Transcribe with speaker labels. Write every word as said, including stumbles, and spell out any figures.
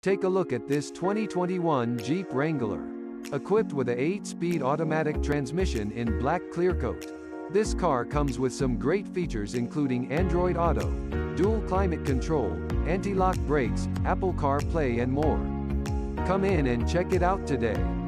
Speaker 1: Take a look at this twenty twenty-one Jeep Wrangler. Equipped with a eight-speed automatic transmission in black clear coat. This car comes with some great features including Android Auto, dual climate control, anti-lock brakes, Apple CarPlay and more. Come in and check it out today.